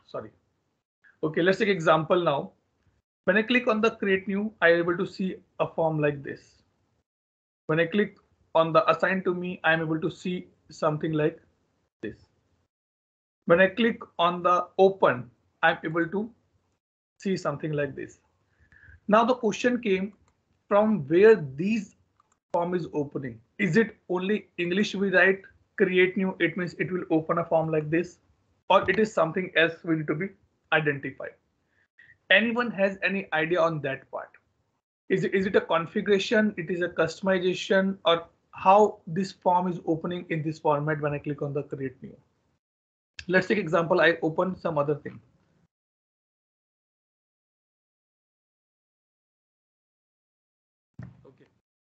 sorry. Okay, let's take example now. When I click on the create new, I am able to see a form like this. When I click on the assign to me, I am able to see something like this. When I click on the open, I'm able to see something like this. Now the question came from where these form is opening. Is it only English we write create new? It means it will open a form like this, or it is something else we need to be identified. Anyone has any idea on that part? Is it a configuration? It is a customization, or how this form is opening in this format when I click on the create new? Let's take example. I open some other thing. Okay.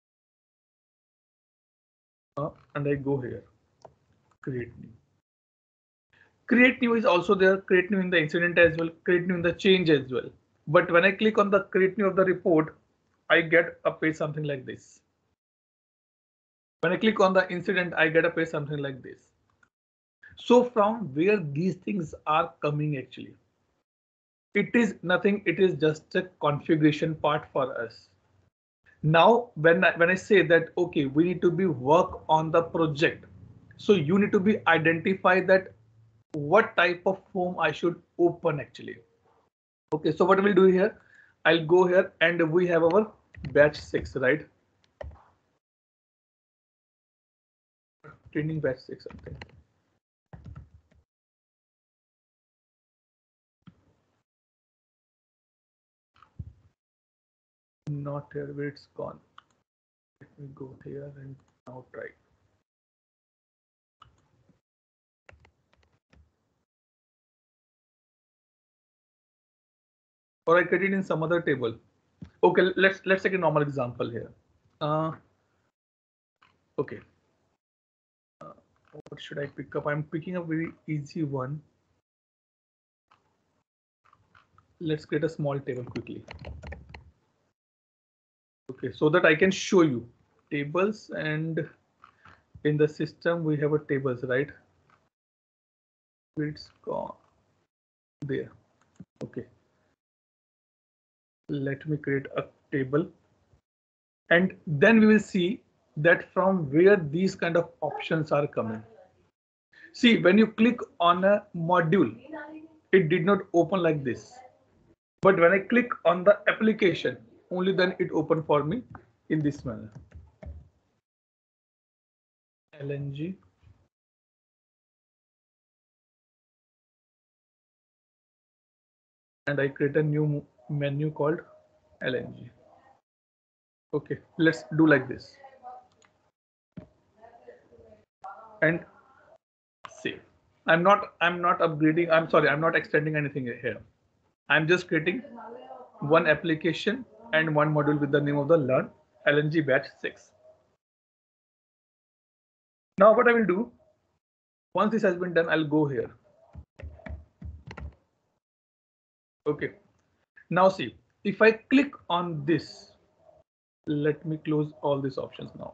And I go here, create new. Create new is also there, create new in the incident as well, create new in the change as well. But when I click on the create new of the report, I get a page something like this. When I click on the incident, I get a page something like this. So from where these things are coming actually? It is nothing, it is just a configuration part for us. Now, when I say that, okay, we need to be work on the project. So you need to be identify that what type of form I should open actually. Okay, so what we'll do here, I'll go here and we have our batch 6, right? Training batch 6 something. Not here, where it's gone. Let me go here and now try. Or I create it in some other table. Okay, let's take a normal example here. Okay. What should I pick up? I'm picking a very easy one. Let's create a small table quickly. Okay, so that I can show you tables, and in the system we have a tables, right? It's gone there. Okay, let me create a table, and then we will see that from where these kind of options are coming. See, when you click on a module, it did not open like this. But when I click on the application, only then it opened for me in this manner. LNG. And I create a new menu called LNG. Okay, let's do like this. And save. I'm not upgrading. I'm sorry, I'm not extending anything here. I'm just creating one application and one module with the name of the learn LNG batch 6. Now what I will do, once this has been done, I'll go here. Okay. Now see, if I click on this, let me close all these options now.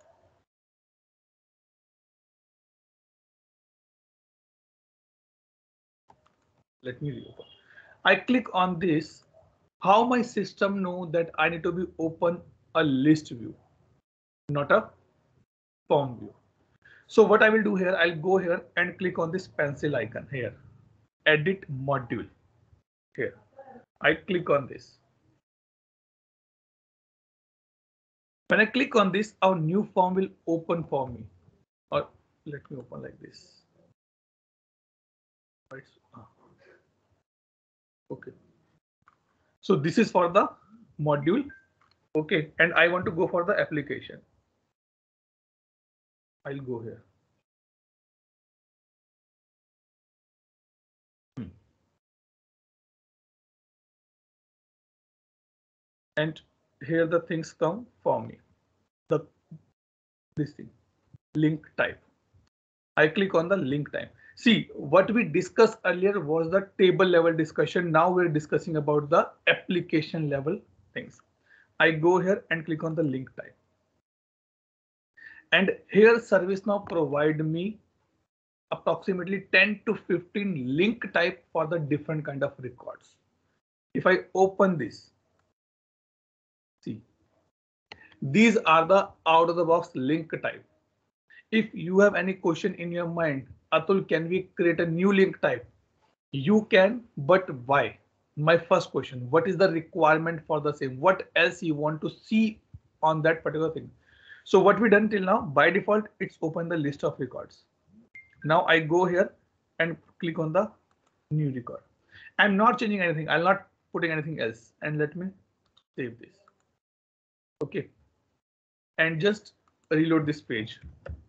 Let me reopen. I click on this. How my system know that I need to be open a list view, not a form view. So what I will do here, I'll go here and click on this pencil icon here, edit module here. I click on this. When I click on this, our new form will open for me. Or let me open like this. Okay. So this is for the module. Okay. And I want to go for the application. I'll go here. And here the things come for me. This thing, link type. I click on the link type. See, what we discussed earlier was the table level discussion. Now we're discussing about the application level things. I go here and click on the link type. And here ServiceNow provide me approximately 10 to 15 link type for the different kind of records. If I open this, see, these are the out of the box link type. If you have any question in your mind, Atul, can we create a new link type? You can, but why? My first question, what is the requirement for the same? What else you want to see on that particular thing? So what we done till now, by default, it's open the list of records. Now I go here and click on the new record. I'm not changing anything. I'm not putting anything else. And let me save this. Okay. And just reload this page.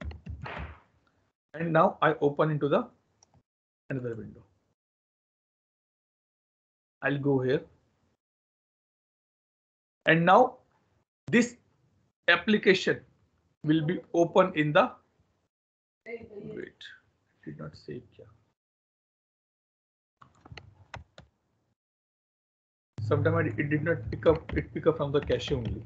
And now I open into the another window. I'll go here. And now this application will be open in the wait, did not save here. Sometimes it did not pick up, it pick up from the cache only.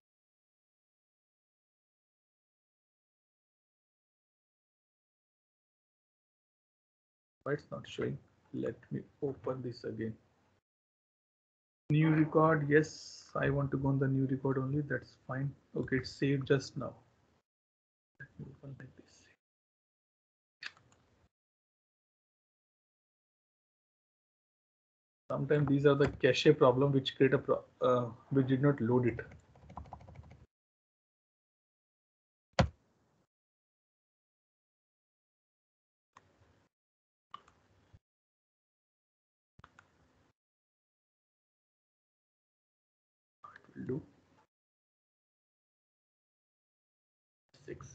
Why it's not showing? Let me open this again. New record, yes, I want to go on the new record only, that's fine. Okay, it's saved just now. Let me open like this. Sometimes these are the cache problem which create a which did not load it. It will do 6.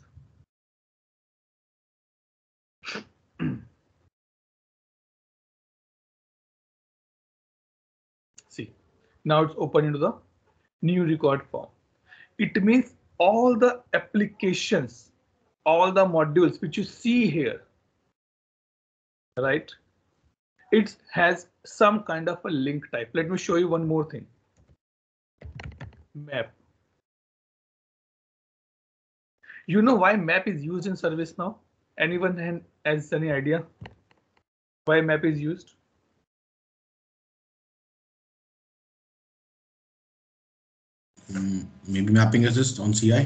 See, now it's open into the new record form. It means all the applications, all the modules which you see here, right? It has some kind of a link type. Let me show you one more thing. Map. You know why map is used in ServiceNow? Anyone has any idea why map is used? Maybe mapping assist on CI.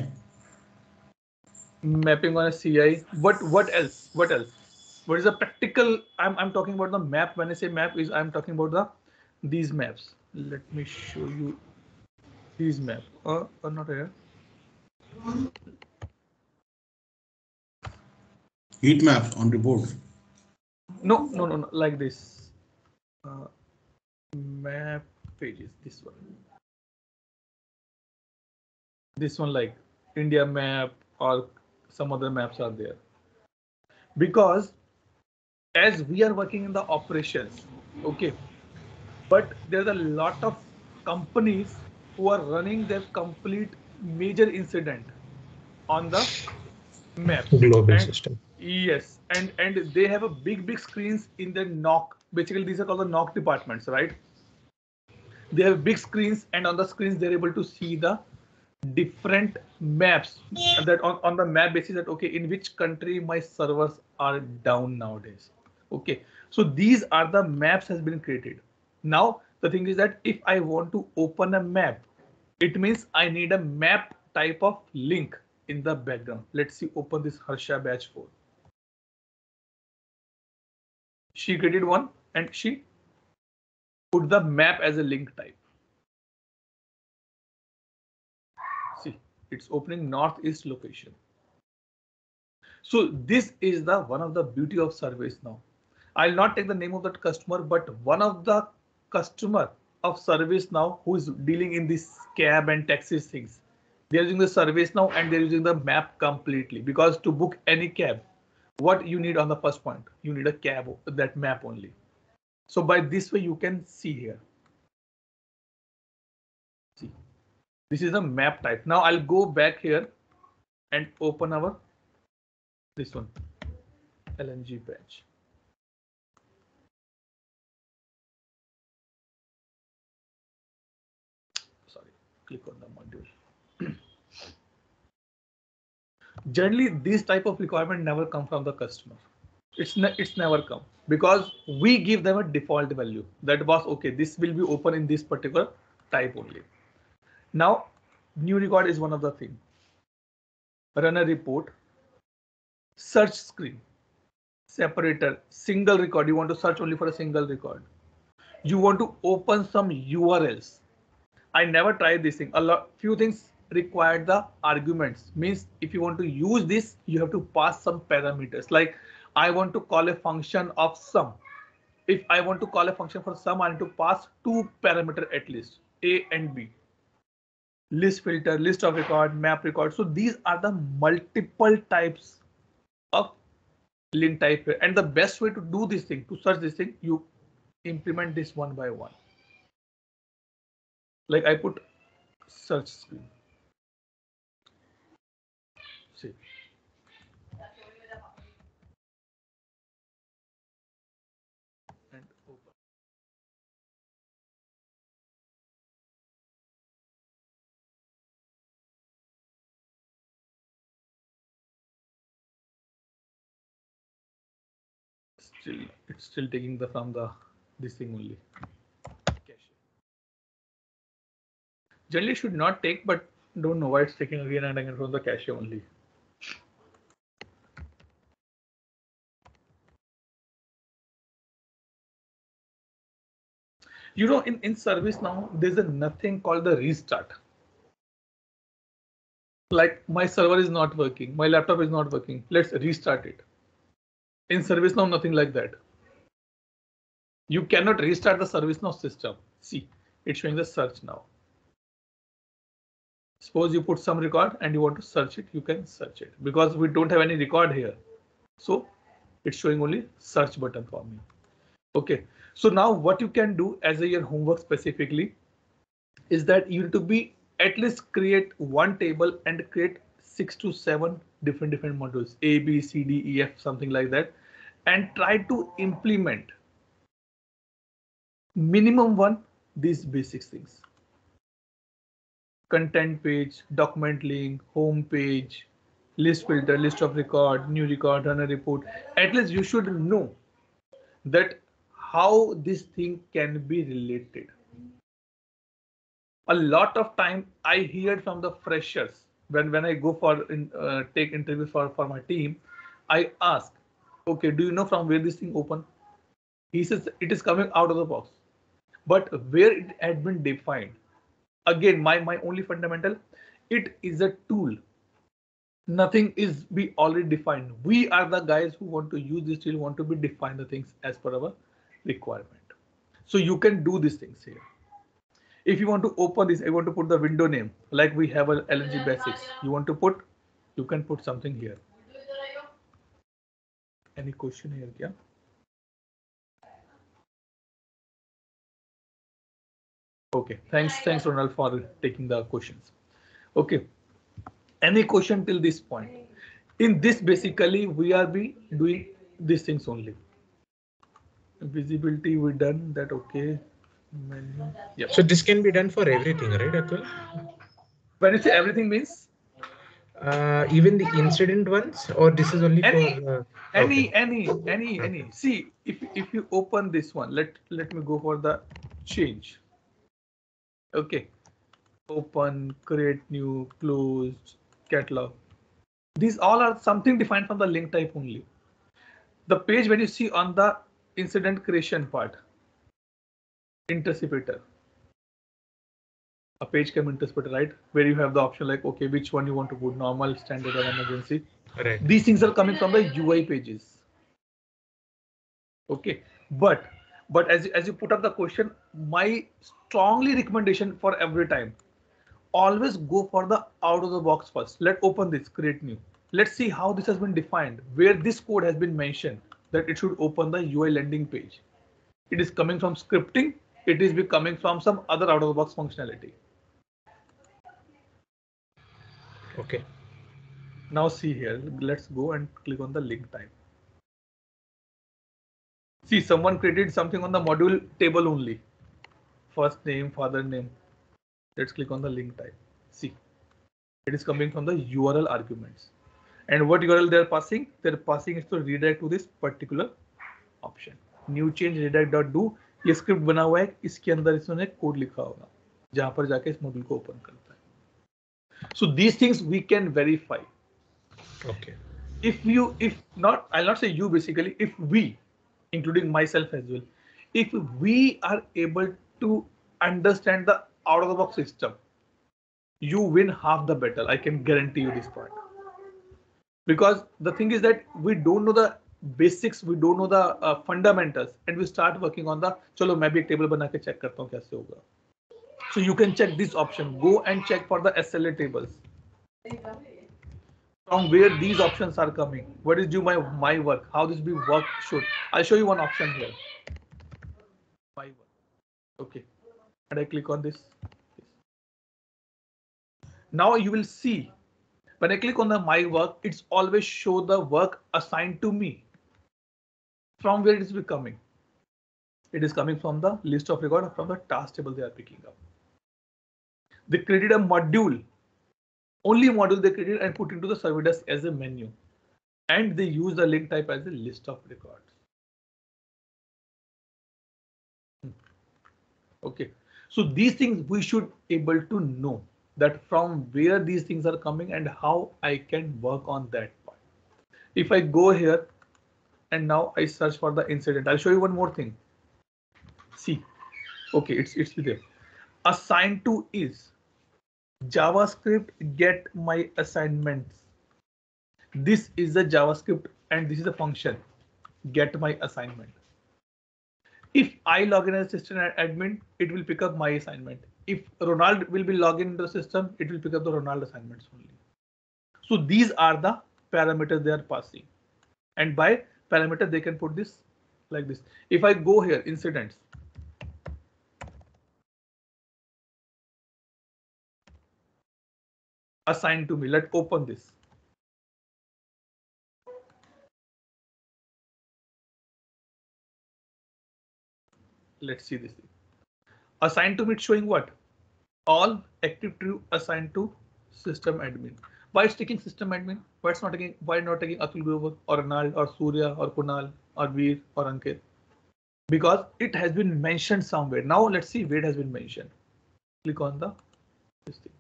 Mapping on a CI. What else? What else? What is the practical? I'm talking about the map. When I say map, is I'm talking about these maps. Let me show you these map. Not here. Heat maps on report. No. Like this. Map pages. This one. This one, like India map or some other maps are there. Because as we are working in the operations, okay, but there's a lot of companies who are running their complete major incident on the maps. Global And system. yes, and they have a big screens in the NOC. Basically, these are called the NOC departments, right? They have big screens, and on the screens they're able to see the different maps that on the map basis that okay, in which country my servers are down nowadays. Okay, so these are the maps has been created. Now the thing is that if I want to open a map, it means I need a map type of link in the background. Let's see, open this Harsha batch 4. She created one and she put the map as a link type. See, it's opening northeast location. So this is the one of the beauty of ServiceNow. I'll not take the name of that customer, but one of the customer of ServiceNow who is dealing in this cab and taxis things. They're using the ServiceNow and they're using the map completely, because to book any cab, what you need on the first point, you need a cab, that map only. So by this way you can see here. See, this is a map type. Now I'll go back here and open our this one, LNG batch. Sorry, click on the module. Generally, this type of requirement never come from the customer. It's never come, because we give them a default value that was okay, this will be open in this particular type only. Now new record is one of the thing. Run a report, search screen, separator, single record. You want to search only for a single record. You want to open some URLs. I never tried this thing. Few things require the arguments. Means if you want to use this, you have to pass some parameters. Like I want to call a function of sum. If I want to call a function for sum, I need to pass two parameters at least, A and B. List filter, list of record, map record. So these are the multiple types of link type here. And the best way to do this thing, to search this thing, you implement this one by one. Like I put search screen. See. And open. It's still taking the from the this thing only. Cache. Generally should not take, but don't know why it's taking again and again from the cache only. You know, in ServiceNow, there's a nothing called the restart. Like my server is not working, my laptop is not working, let's restart it. In ServiceNow, nothing like that. You cannot restart the ServiceNow system. See, it's showing the search now. Suppose you put some record and you want to search it, you can search it because we don't have any record here. So it's showing only search button for me. Okay, so now what you can do as a your homework specifically is that you need to be at least create one table and create 6 to 7 different modules, A, B, C, D, E, F, something like that, and try to implement minimum one these basic things. Content page, document link, home page, list filter, list of record, new record, run a report. At least you should know that how this thing can be related. A lot of time I hear from the freshers when I go for take interviews for my team, I ask, okay, do you know from where this thing open? He says it is coming out of the box, but where it had been defined. Again, my only fundamental, it is a tool. Nothing is be already defined. We are the guys who want to use this tool, want to be define the things as per our requirement. So you can do these things here. If you want to open this, I want to put the window name like we have a LNG basics. You want to put, you can put something here. Any question here? Yeah. Okay, thanks Ronald for taking the questions. Okay, any question till this point? In this basically we are doing these things only. Visibility we done that. Okay. Menu. Yeah. So this can be done for everything, right, Atul? When you say everything means even the incident ones, or this is only for any. See, if you open this one, let me go for the change. Okay, open, create new, closed, catalog. These all are something defined from the link type only. The page when you see on the incident creation part, interceptor. A page came interceptor, right? Where you have the option like, okay, which one you want to put, normal, standard, or emergency. Right. These things are coming from the UI pages. Okay, but as you put up the question, my strongly recommendation for every time, always go for the out of the box first. Let's open this, create new. Let's see how this has been defined, where this code has been mentioned that it should open the UI landing page. It is coming from scripting. It is coming from some other out of the box functionality. Okay. Now see here, let's go and click on the link type. See, someone created something on the module table only. First name, father name. Let's click on the link type. See, it is coming from the URL arguments. And what URL they're passing? They're passing it to redirect to this particular option. New change redirect.do. ये script बना हुआ है, इसके अंदर इसने code लिखा होगा जहां पर जाके इस मॉड्यूल को ओपन करता है. So these things we can verify. Okay. If not, I'll not say you basically, if we, including myself as well, if we are able to understand the out of the box system, you win half the battle. I can guarantee you this point. Because the thing is that we don't know the basics, we don't know the fundamentals, and we start working on the chalo main bhi ek table bana ke check karta hu kaise hoga. So you can check this option, go and check for the SLA tables from where these options are coming. What is do my work, how this be work should. I'll show you one option here, my work. Okay, and I click on this. Now you will see when I click on the my work, it's always show the work assigned to me. From where it is coming? It is coming from the list of record, from the task table they are picking up. They created a module, only module they created and put into the server desk as a menu. And they use the link type as a list of records. Okay, so these things we should able to know that from where these things are coming and how I can work on that part. If I go here and now I search for the incident, I'll show you one more thing. See, okay, it's there. Assigned to is JavaScript get my assignments. This is the JavaScript and this is the function get my assignment. If I log in as system admin, it will pick up my assignment. If Ronald will be logged into the system, it will pick up the Ronald assignments only. So these are the parameters they are passing. And by parameter, they can put this like this. If I go here, incidents. Assigned to me. Let's open this. Let's see this thing. Assigned to me, it's showing what? All active true assigned to system admin. Why it's taking system admin? Why it's not taking? Why not taking Atul Grover or Ronald or Surya or Kunal or Veer or Ankit? Because it has been mentioned somewhere. Now let's see where it has been mentioned. Click on this thing.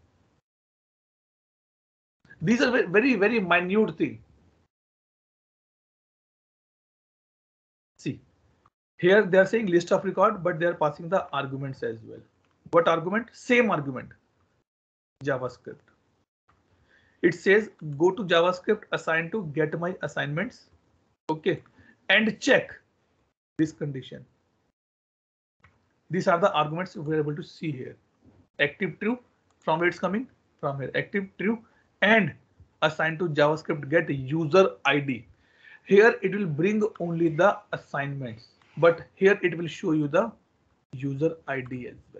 These are very minute thing. See, here they are saying list of record, but they are passing the arguments as well. What argument? Same argument. JavaScript. It says go to JavaScript assigned to get my assignments. Okay, and check this condition. These are the arguments we're able to see here. Active true, from where it's coming? From here. Active true and assigned to JavaScript get user ID. Here it will bring only the assignments, but here it will show you the user ID as well.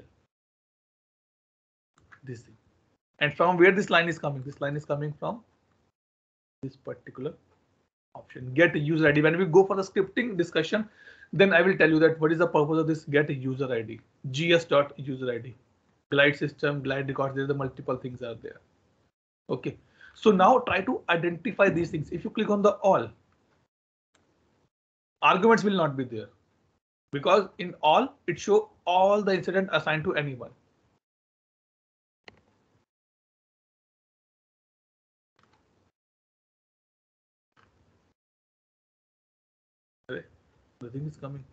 This thing. And from where this line is coming? This line is coming from this particular option, get user ID. When we go for the scripting discussion, then I will tell you that what is the purpose of this get user ID, gs.user ID, glide system, glide records, there the multiple things are there. Okay, so now try to identify these things. If you click on the all, arguments will not be there because in all it show all the incident assigned to anyone. The thing is coming.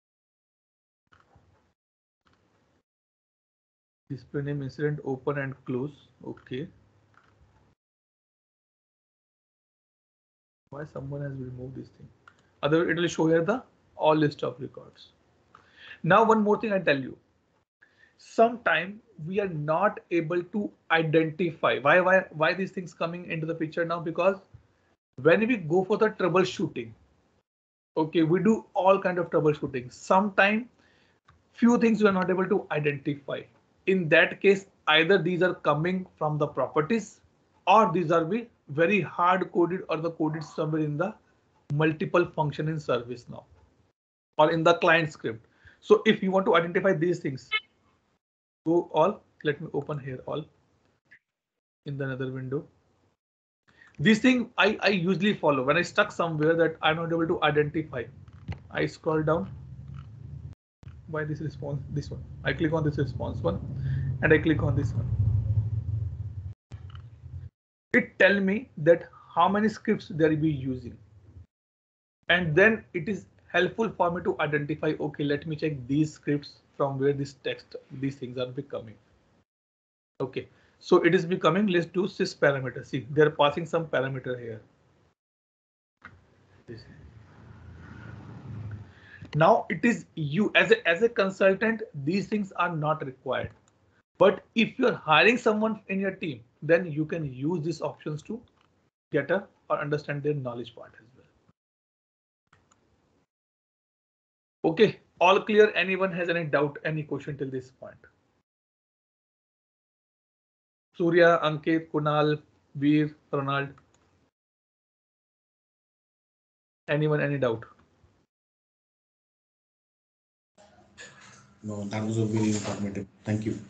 Display name incident open and close. Okay. Why someone has removed this thing? Otherwise, it will show here the all list of records. Now, one more thing I tell you. Sometime we are not able to identify why these things coming into the picture now, because when we go for the troubleshooting, okay, we do all kind of troubleshooting. Sometimes few things we are not able to identify. In that case, either these are coming from the properties or these are be very hard coded or the coded somewhere in the multiple function in ServiceNow or in the client script. So if you want to identify these things, go all. Let me open here all in the another window. This thing I usually follow when I stuck somewhere that I'm not able to identify. I scroll down. Why this response? This one. I click on this response one, and I click on this one. It tell me that how many scripts they'll be using, and then it is helpful for me to identify. Okay, let me check these scripts from where this text, these things are becoming. Okay, so it is becoming. Let's do sys parameter. See, they're passing some parameter here. Now it is you as a consultant, these things are not required. But if you're hiring someone in your team, then you can use these options to get a or understand their knowledge part as well. Okay, all clear. Anyone has any doubt, any question till this point? Surya, Ankit, Kunal, Veer, Ronald. Anyone, any doubt? No, that was a very informative. Thank you.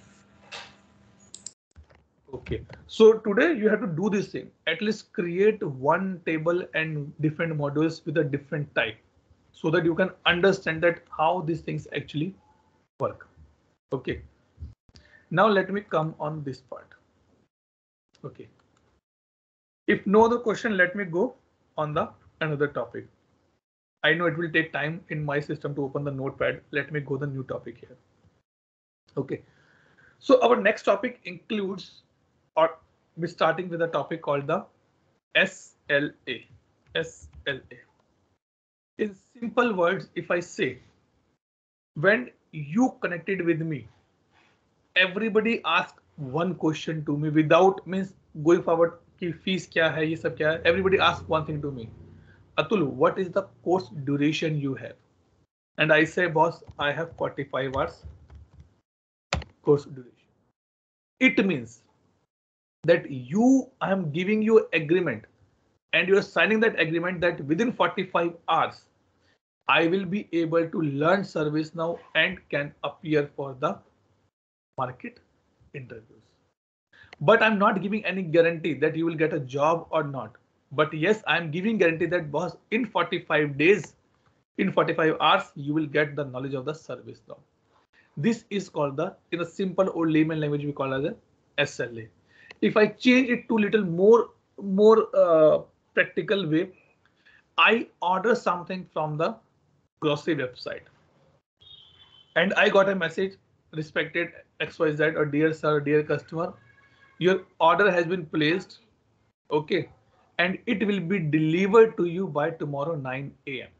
Okay, so today you have to do this thing. At least create one table and different modules with a different type, so that you can understand that how these things actually work. Okay, now let me come on this part. Okay, if no other question, let me go on the another topic. I know it will take time in my system to open the notepad. Let me go the new topic here. Okay, so our next topic includes, or we're starting with a topic called the SLA. SLA. In simple words, if I say, when you connected with me, everybody ask one question to me without means going forward कि fees क्या है, ये सब क्या है. Everybody ask one thing to me. Atul, what is the course duration you have? And I say, boss, I have 45 hours course duration. It means that I am giving you agreement and you're signing that agreement that within 45 hours, I will be able to learn ServiceNow and can appear for the market interviews. But I'm not giving any guarantee that you will get a job or not. But yes, I'm giving guarantee that boss, in 45 days, in 45 hours, you will get the knowledge of the ServiceNow. This is called the, in a simple or layman language, we call as a SLA. If I change it to little more practical way, I order something from the grocery website and I got a message, respected XYZ or dear sir, dear customer, your order has been placed. Okay, and it will be delivered to you by tomorrow 9 a.m.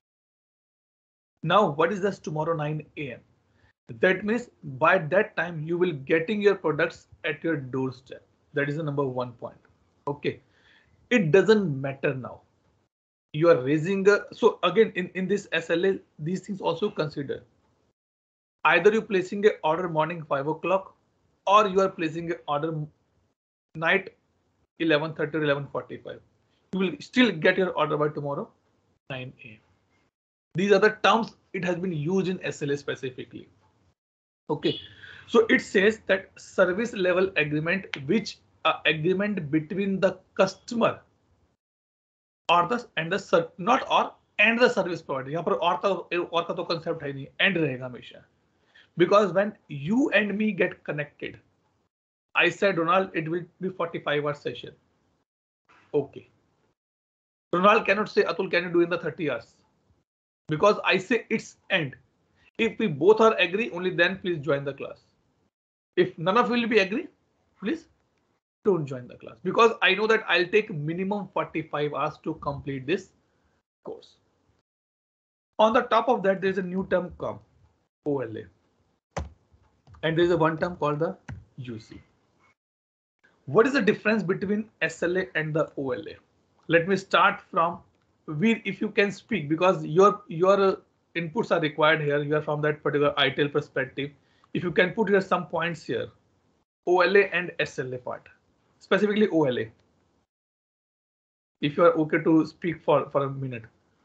Now, what is this tomorrow 9 a.m.? That means by that time you will getting your products at your doorstep. That is the number one point. Okay, it doesn't matter now. You are raising a, so again in this SLA, these things also consider. Either you placing a order morning 5 o'clock or you are placing a order night 11:30 or 11:45. You will still get your order by tomorrow 9 a.m. These are the terms it has been used in SLA specifically. Okay, so it says that service level agreement, which agreement between the customer or the and the not or and the service provider. यहाँ पर और का तो concept है नहीं, and रहेगा हमेशा. Because when you and me get connected, I said, Ronald, it will be 45-hour session. Okay. Ronald cannot say, Atul, can you do in the 30 hours? Because I say it's end. If we both are agree, only then please join the class. If none of you will be agree, please don't join the class. Because I know that I'll take minimum 45 hours to complete this course. On the top of that, there's a new term come, OLA. And there's a one term called the UC. What is the difference between SLA and the OLA? Let me start from Veer, if you can speak, because your inputs are required here. You are from that particular ITIL perspective. If you can put here some points here, OLA and SLA part, specifically OLA. If you are okay to speak for a minute.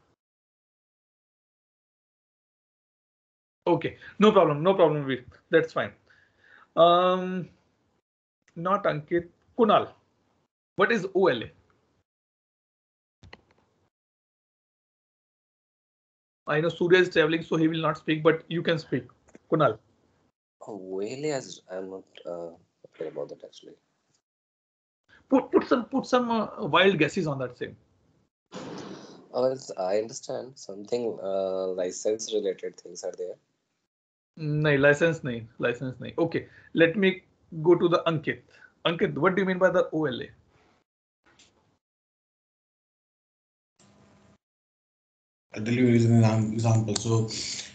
Okay, no problem, Veer. That's fine. Not Ankit, Kunal. What is OLA? I know Surya is traveling, so he will not speak, but you can speak. Kunal. OLA, as I'm not clear about that actually. Put some wild guesses on that same. Well, I understand something license related things are there. No, license nahi, license nahi. Okay, let me go to the Ankit. Ankit, what do you mean by the OLA? I'll tell you an example. So,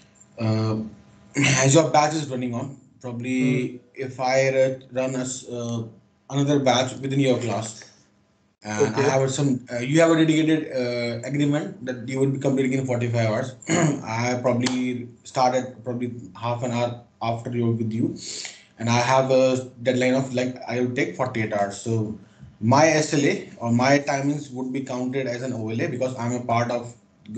as your batch is running on, probably if I run as another batch within your class, and I Okay. have some, you have a dedicated agreement that you will be completing in 45 hours. I probably started probably half an hour after you with you, and I have a deadline of like I will take 48 hours. So my SLA or my timings would be counted as an OLA because I'm a part of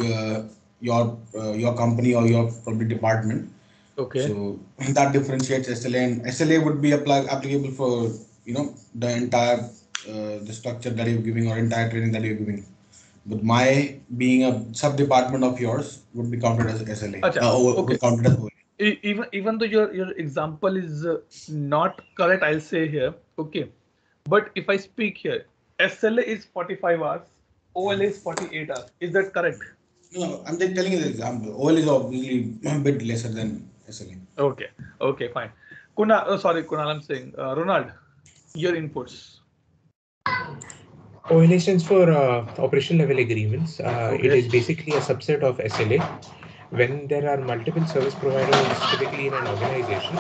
your company or your probably department. Okay. So that differentiates SLA, and SLA would be applicable for the entire the structure that you're giving or entire training that you're giving. But my being a sub department of yours would be counted as SLA. Acha, Or okay. would counted as OLA. Even though your example is not correct, I'll say here. Okay, but if I speak here, SLA is 45 hours, OLA is 48 hours. Is that correct? No, I'm just telling you the example. OL is obviously a bit lesser than SLA. Okay. Okay, fine. Kunal, sorry, Kunal, I'm saying Ronald, your inputs. OLA stands for operation level agreements. It Okay. is basically a subset of SLA. When there are multiple service providers, typically in an organization,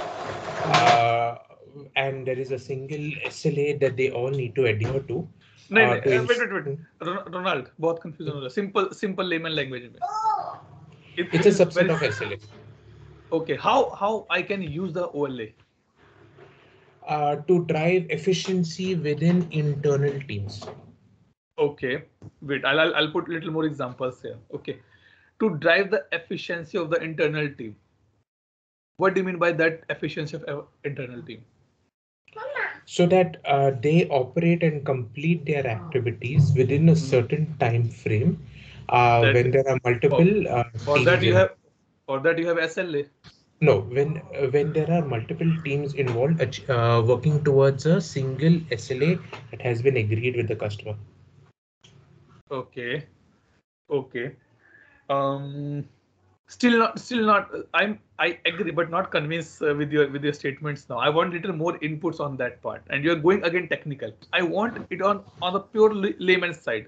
and there is a single SLA that they all need to adhere to. नहीं नहीं to wait. Ronald, बहुत confusion हो रहा है. Simple layman language में. It's a is subset very of SLA. okay. How I can use the OLA? To drive efficiency within internal teams. Okay, wait. I'll put little more examples here. Okay, to drive the efficiency of the internal team. What do you mean by that efficiency of internal team? So that they operate and complete their activities within a certain time frame. When there are multiple for teams that you have SLA. No, when there are multiple teams involved, working towards a single SLA that has been agreed with the customer. Okay. Okay. Still not. I agree, but not convinced with your statements now. I want little more inputs on that part, and you're going again technical. I want it on the pure layman's side.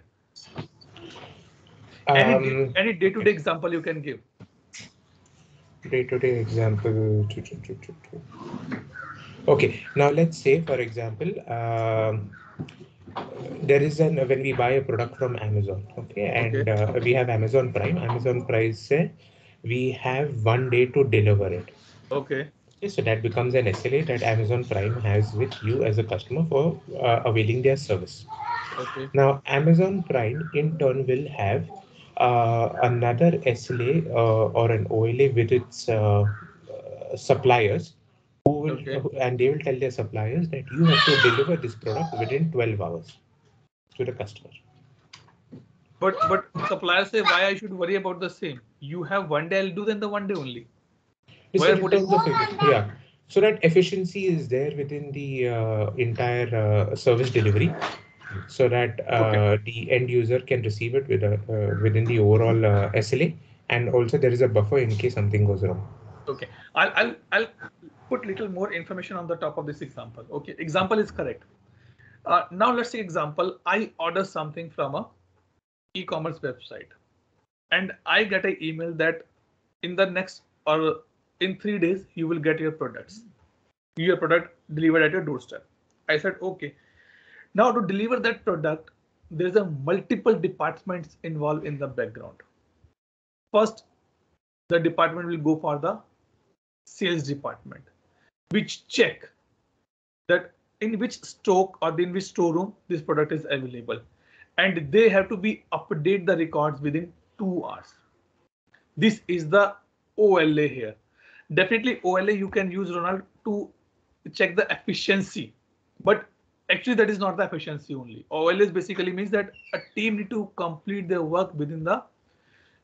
Any day-to-day example you can give? Day-to-day example. Okay, now let's say, for example, there is when we buy a product from Amazon, okay, and we have Amazon Prime. Amazon Prime say we have 1 day to deliver it. Okay. So that becomes an SLA that Amazon Prime has with you as a customer for availing their service. Okay. Now, Amazon Prime in turn will have another SLA or an OLA with its suppliers, who will, and they will tell their suppliers that you have to deliver this product within 12 hours to the customer. But suppliers say, why I should worry about the same? You have 1 day, I'll do then the 1 day only. Yeah. So that efficiency is there within the entire service delivery, so that the end user can receive it within the overall SLA, and also there is a buffer in case something goes wrong. Okay, I'll put little more information on the top of this example. Okay, example is correct. Now let's say example, I order something from a e-commerce website, and I get an email that in the next or in 3 days you will get your product delivered at your doorstep. I said okay. Now to deliver that product, there's a multiple departments involved in the background. First, the department will go for the sales department, which check that in which stock or in which storeroom this product is available, and they have to be update the records within 2 hours. This is the OLA here. Definitely OLA you can use, Ronald, to check the efficiency, but actually that is not the efficiency only. OLA basically means that a team need to complete their work within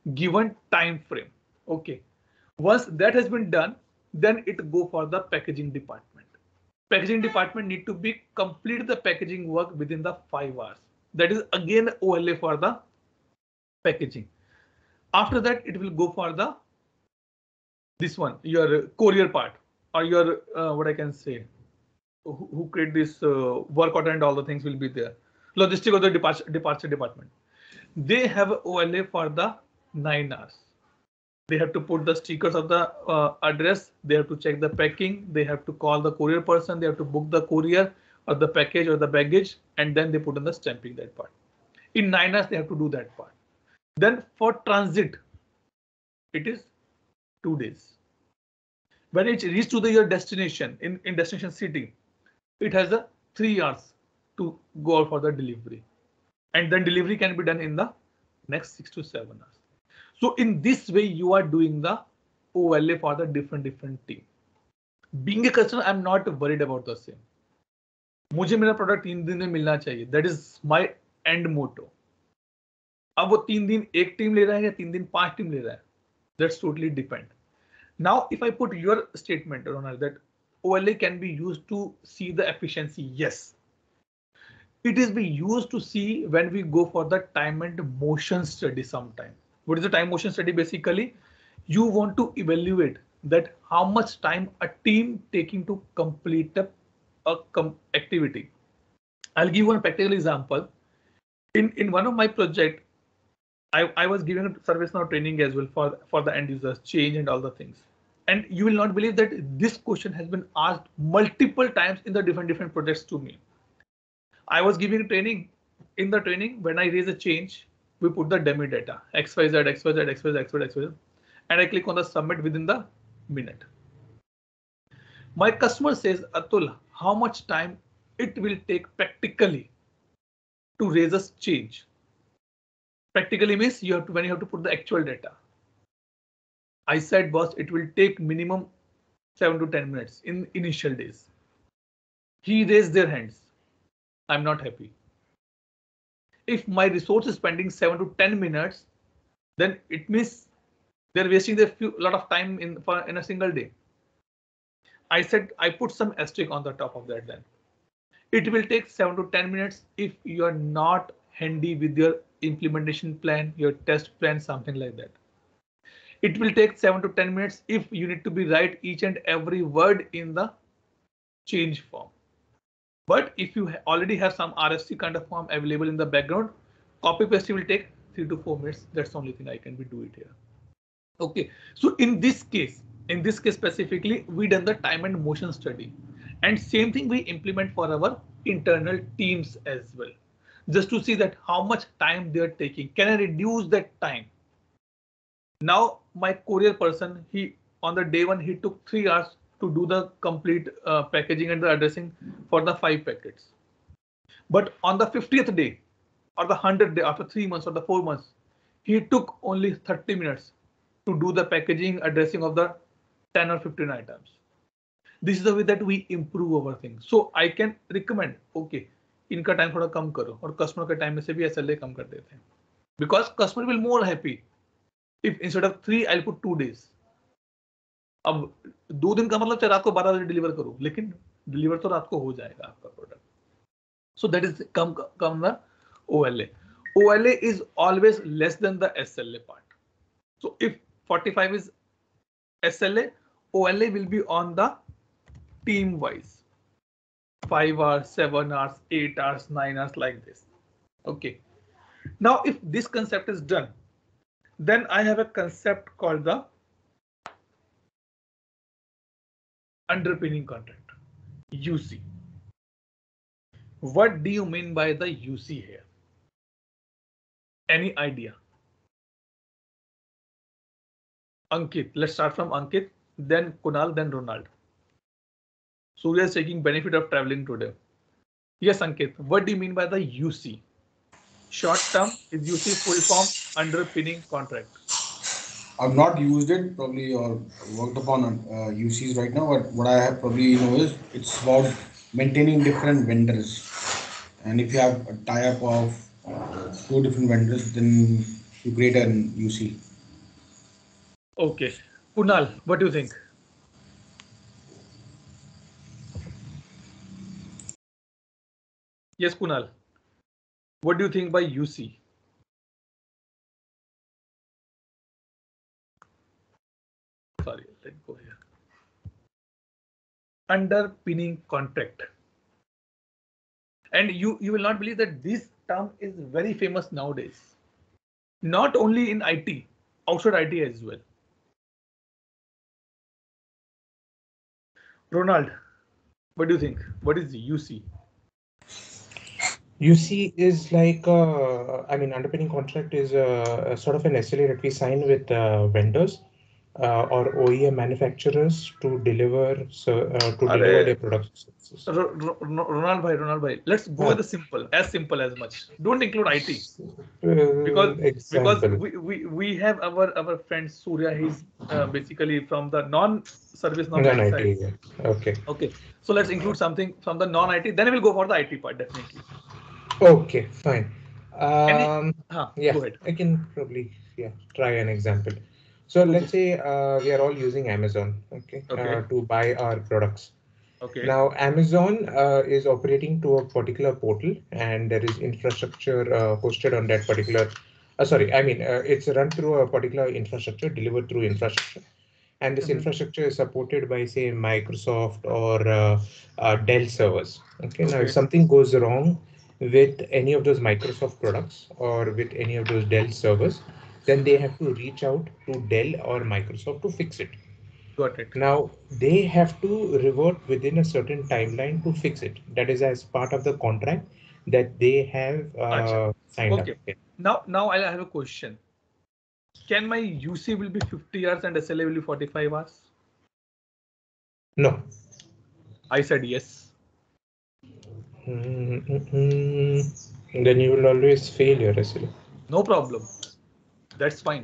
given time frame. Okay. Once that has been done, then it go for the packaging department. Packaging department need to be complete the packaging work within the 5 hours. That is again OLA for the packaging. After that, it will go for the this one, your courier part, or your what I can say, who create this work order and all the things will be there. Logistic or the departure department. They have OLA for the 9 hours. They have to put the stickers of the address. They have to check the packing. They have to call the courier person. They have to book the courier or the package or the baggage, and then they put in the stamping that part. In 9 hours, they have to do that part. Then for transit, it is 2 days. When it reaches to your destination in destination city, it has a 3 hours to go out for the delivery, and then delivery can be done in the next 6 to 7 hours. So in this way, you are doing the OLA for the different team. Being a customer, I'm not worried about the same. मुझे मेरा product 3 दिन में मिलना चाहिए. That is my end motto. अब वो 3 दिन एक टीम ले रहा है या 3 दिन 5 टीम ले रहा है, that's totally depend. Now, if I put your statement, Ronald, that OLA can be used to see the efficiency, yes. It is being used to see when we go for the time and motion study sometime. What is the time motion study? Basically, you want to evaluate that how much time a team taking to complete a activity. I'll give you one practical example. In one of my project, I was giving a ServiceNow training as well for the end users, change and all the things. And you will not believe that this question has been asked multiple times in the different projects to me. I was giving training. In the training, when I raise a change, we put the dummy data XYZ, XYZ, XYZ, XYZ, XYZ, and I click on the submit within the minute. My customer says, Atul, how much time it will take practically to raise a change? Practically means when you have to put the actual data. I said, boss, it will take minimum 7 to 10 minutes in initial days. He raised their hands. I'm not happy. If my resource is spending 7 to 10 minutes, then it means they're wasting a lot of time in a single day. I said, I put some asterisk on the top of that then. It will take 7 to 10 minutes if you are not handy with your implementation plan, your test plan, something like that. It will take 7 to 10 minutes if you need to be write each and every word in the change form. But if you already have some RFC kind of form available in the background, copy paste will take 3 to 4 minutes. That's the only thing I can do it here. Okay, so in this case specifically, we done the time and motion study, and same thing we implement for our internal teams as well, just to see that how much time they are taking. Can I reduce that time? Now my courier person, he on the day one, he took 3 hours to do the complete packaging and the addressing for the 5 packets. But on the 50th day or the 100th day, after 3 months or the 4 months, he took only 30 minutes to do the packaging, addressing of the 10 or 15 items. This is the way that we improve our things. So I can recommend, okay, इनका time थोड़ा कम करो और customer का time में से भी SLA कम कर देते हैं. Because customer will more happy if instead of 3 I'll put 2 days. अब 2 दिन का मतलब चाहे रात को 12 बजे डिलीवर करो, लेकिन डिलीवर तो रात को हो जाएगा आपका product. So that is come the OLA. OLA is always less than the SLA part. So if 45 is SLA, OLA will be on the team wise. 5 hours, 7 hours, 8 hours, 9 hours, like this. Okay. Now, if this concept is done, then I have a concept called the underpinning contract, UC. What do you mean by the UC here? Any idea? Ankit, let's start from Ankit, then Kunal, then Ronald. Surya is taking benefit of traveling today. Yes, Ankit, what do you mean by the UC? Short term is UC full form underpinning contract. I've not used it probably or worked upon UCs right now, but what I have probably know is it's about maintaining different vendors. And if you have a tie-up of 2 different vendors, then you create an UC. Okay, Kunal, what do you think? Yes, Kunal. What do you think by UC? Sorry, let's go here. Underpinning contract. And you will not believe that this term is very famous nowadays. Not only in IT, outside IT as well. Ronald, what do you think? What is UC? UC is like, I mean, underpinning contract is a sort of an SLA that we sign with vendors or OEM manufacturers to deliver their products. Ronald bhai, let's go with the simple as much. Don't include IT because Example. we have our friend Surya. He's basically from the non-service non Non-IT, side. yeah. Okay. Okay, so let's include something from the non-IT. Then we'll go for the IT part definitely. Okay, fine. Go ahead. I can probably try an example. So let's say we are all using Amazon, okay, to buy our products. Okay. Now Amazon is operating to a particular portal, and there is infrastructure hosted on that particular. It's run through a particular infrastructure, delivered through infrastructure, and this infrastructure is supported by, say, Microsoft or Dell servers. Okay. Now, if something goes wrong with any of those Microsoft products or with any of those Dell servers, then they have to reach out to Dell or Microsoft to fix it. Got it. Now, they have to revert within a certain timeline to fix it. That is as part of the contract that they have signed up. Okay. Now I have a question. Can my UC will be 50 hours and SLA will be 45 hours? No. I said yes. Then you will always fail your SLA. No problem. That's fine.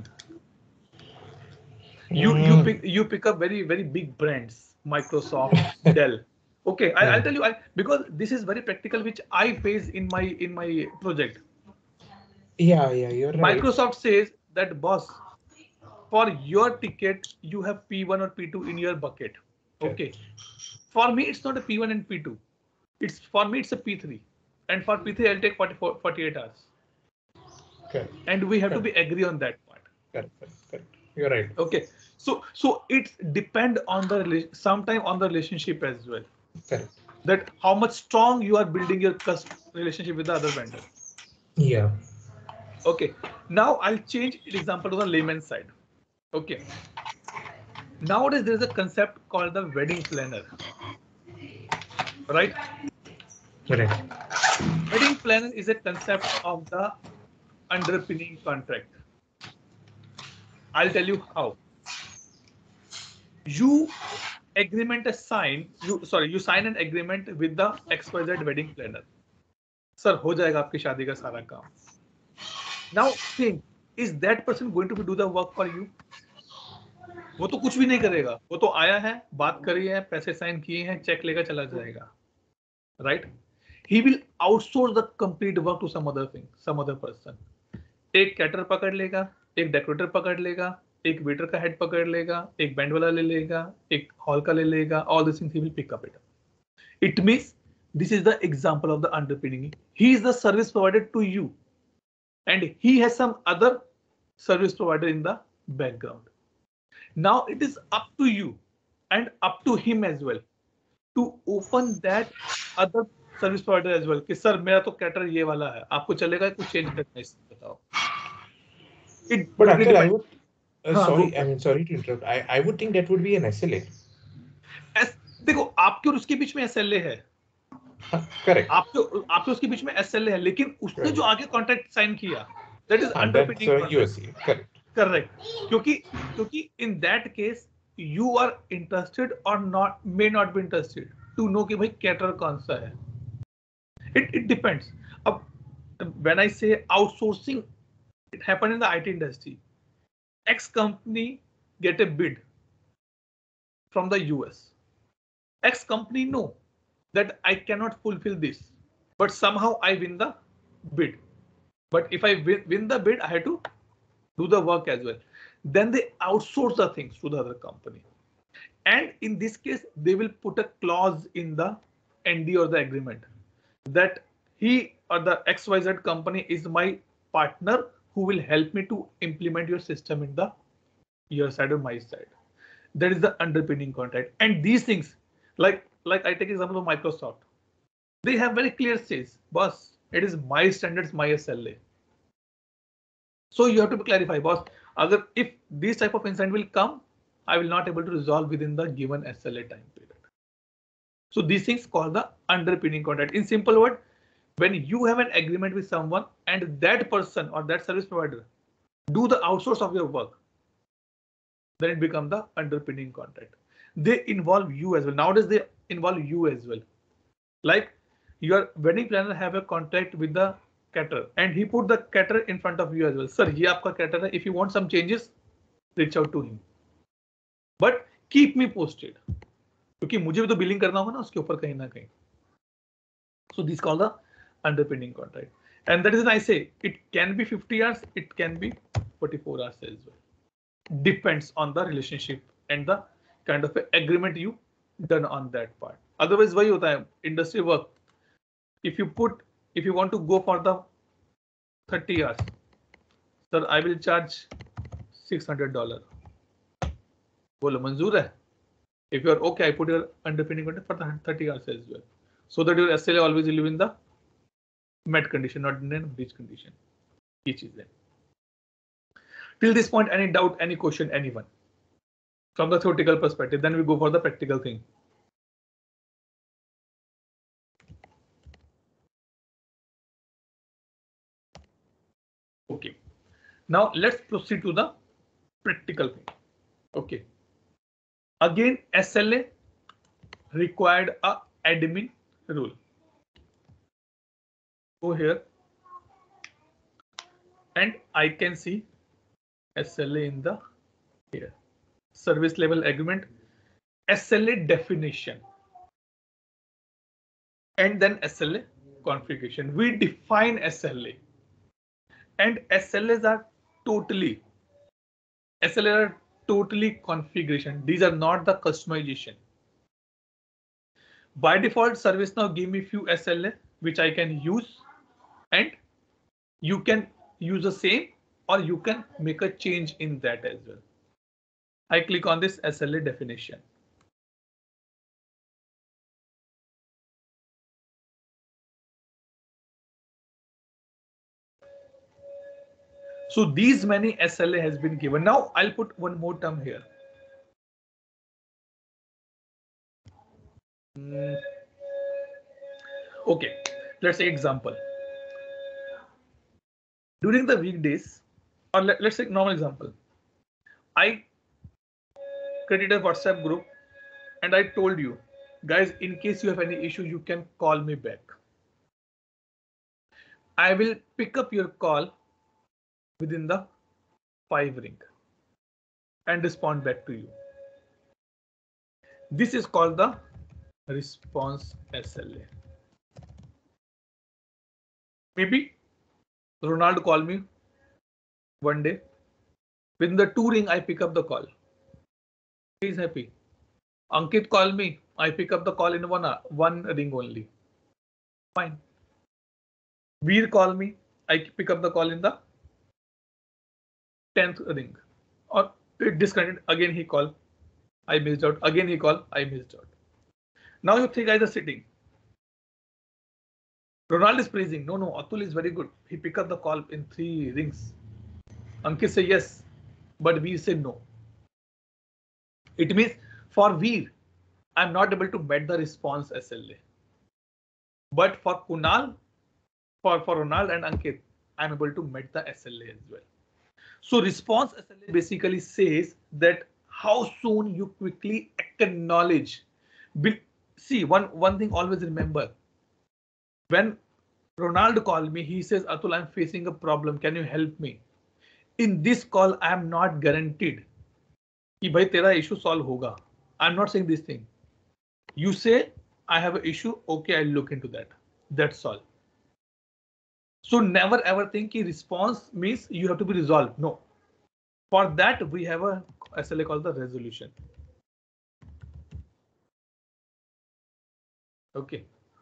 You pick up very big brands, Microsoft, Dell. Okay, I'll tell you because this is very practical, which I face in my project. Yeah, you're right. Microsoft says that, boss, for your ticket you have P1 or P2 in your bucket. Okay. For me it's not a P1 and P2. It's a P3, and for P3 I'll take 48 hours. Okay. And we have to be agree on that part. Correct. You're right. Okay. So it depend on the sometime on the relationship as well. Correct. That how much strong you are building your relationship with the other vendor. Yeah. Okay. Now I'll change example to the layman side. Okay. Nowadays there is a concept called the wedding planner. Right? Wedding planner is a concept of the underpinning contract. I'll tell you how. You sign an agreement with the XYZ wedding planner. Sir, हो जाएगा आपकी शादी का सारा काम. Now think, is that person going to do the work for you? वो तो कुछ भी नहीं करेगा. वो तो आया है, बात करी है, पैसे साइन किए हैं, चेक लेकर चला जाएगा. Right? He will outsource the complete work to some other person. एक कैटर पकड़ लेगा, एक डेकोरेटर पकड़ लेगा, एक वेटर का हेड पकड़ लेगा, एक बैंड वाला ले लेगा, एक हॉल का ले लेगा. All these things he will pick up it. It means this is the example of the underpinning. He is the service provider to you, and he has some other service provider in the background. Now it is up to you and up to him as well to open that other service provider as well. कि sir मेरा तो cater ये वाला है, आपको चलेगा कुछ change करना है, बताओ. But Akhil, I would sorry to interrupt. I would think that would be an SLA. देखो आपके और उसके बीच में SLA है. Correct. आपके उसके बीच में SLA है, लेकिन उसने जो आगे कॉन्ट्रैक्ट साइन किया, that is underpinning contract. Correct. क्योंकि in that case you are interested or may not be interested to know कि भाई कैटर कौन सा है. It depends. अब when I say outsourcing, it happened in the IT industry. X company get a bid from the US. X company know that I cannot fulfill this, but somehow I win the bid. But if I win the bid, I have to do the work as well. then they outsource the things to the other company. And in this case, they will put a clause in the ND or the agreement that he or the XYZ company is my partner who will help me to implement your system in the your side or my side. That is the underpinning contract. And these things, like I take example of Microsoft, they have very clear says, boss, it is my standards, my SLA. So you have to clarify, boss, if this type of incident will come, I will not able to resolve within the given SLA time period. So these things called the underpinning contract. In simple word, when you have an agreement with someone and that person or that service provider do the outsource of your work, then it becomes the underpinning contract. They involve you as well. Nowadays they involve you as well. Like your wedding planner have a contract with the caterer and he put the caterer in front of you as well. Sir, ye aapka caterer hai. If you want some changes, reach out to him. But keep me posted. क्योंकि मुझे भी तो billing करना होगा ना उसके ऊपर कहीं ना कहीं. So this is called the underpinning contract. And that is when I say it can be 50 hours, it can be 44 hours as well. Depends on the relationship and the kind of agreement you done on that part. Otherwise, वही होता है industry work. If you want to go for the 30 hours, sir, I will charge $600. बोलो मंजूर है? If you are okay, I put your underpinning contract for the 30 hours as well. So that your SLA always live in the met condition, not in a breach condition. ये चीज है. Till this point, any doubt, any question, anyone? From the theoretical perspective, then we go for the practical thing. Okay. Now let's proceed to the practical thing. Okay. Again, SLA required a admin rule. Go here and I can see SLA in the here. Service level agreement, SLA definition, and then SLA configuration. We define SLA, and SLAs are totally configuration. These are not the customization. By default, ServiceNow give me few SLA which I can use, and you can use the same or you can make a change in that as well. I click on this SLA definition. So these many SLA has been given. Now I'll put one more term here. Okay, let's say example. During the weekdays, or let's take normal example. I created a WhatsApp group and I told you, guys, in case you have any issue, you can call me back. I will pick up your call within the 5 ring and respond back to you. This is called the response SLA. Maybe Ronald called me one day. Within the 2 ring, I pick up the call. He is happy. Ankit called me. I pick up the call in one ring only. Fine. Veer called me. I pick up the call in the 10th ring. Or it disconnected. Again he called. I missed out. Again he called. I missed out. Now you 3 guys are sitting. Ronald is praising. No, Atul is very good. He picked up the call in 3 rings. Ankit say yes, but Veer said no. It means for Veer, I'm not able to met the response SLA. But for Kunal, for Ronald and Ankit, I'm able to met the SLA as well. So response SLA basically says that how soon you quickly acknowledge. See, one thing always remember. When Ronald called me, he says, Atul, I'm facing a problem. Can you help me? In this call, I am not guaranteed कि भाई तेरा issue solve होगा. I'm not saying this thing. You say, I have an issue. Okay, I'll look into that. That's all. So never ever think कि response means you have to be resolved. No. For that, we have a SLA called the resolution. Okay.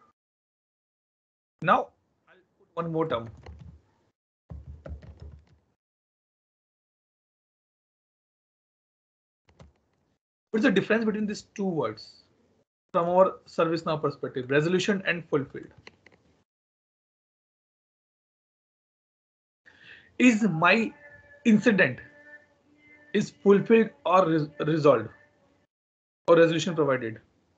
Now I'll put one more term. What's the difference between these two words from our ServiceNow perspective, resolution and fulfilled? Is my incident is fulfilled or resolved or resolution provided?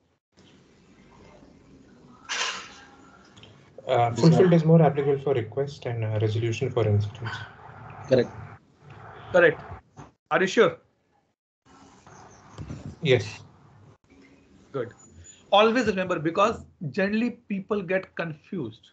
Fulfilled is more applicable for request and resolution for incidents. Correct. Correct. Are you sure? Yes. Good. Always remember, because generally people get confused.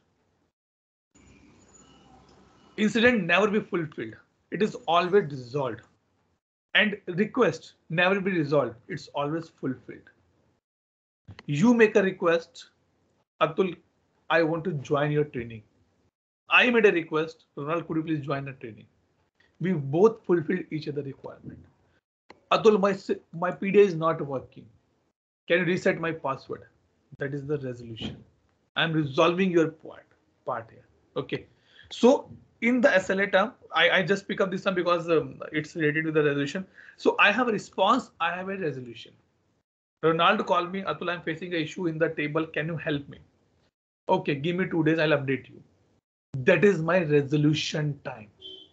Incident never be fulfilled. It is always resolved. And request never be resolved. It's always fulfilled. You make a request, Atul, I want to join your training. I made a request, Ronald, could you please join the training? We both fulfilled each other requirement. Atul, my PDA is not working. Can you reset my password? That is the resolution. I'm resolving your part here. Okay. So in the SLA term, I just pick up this term because it's related to the resolution. So I have a response, I have a resolution. Ronald called me, Atul, I'm facing an issue in the table. Can you help me? Okay, give me 2 days, I'll update you. That is my resolution time.